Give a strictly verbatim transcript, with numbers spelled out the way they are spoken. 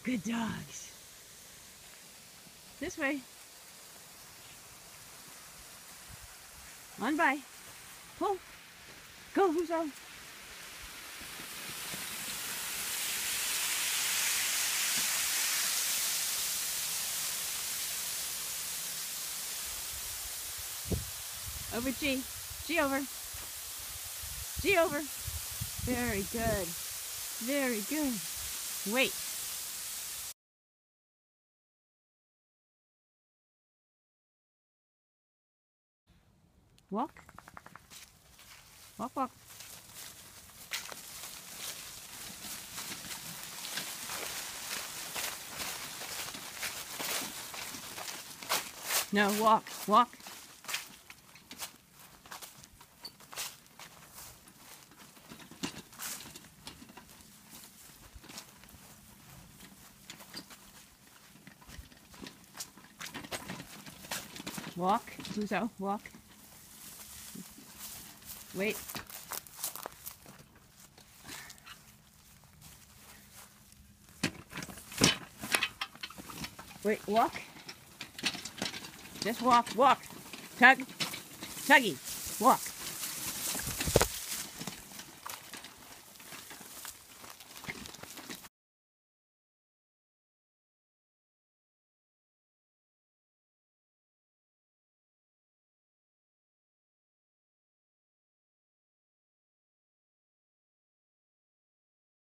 Good dogs. This way. On by. Pull. Go, Huzo. Over G. G over. G over. Very good. Very good. Wait. Walk. Walk, walk. No, walk, walk. Walk, Huzo, walk. Wait. Wait, walk. Just walk, walk. Tug. Tuggy. Walk.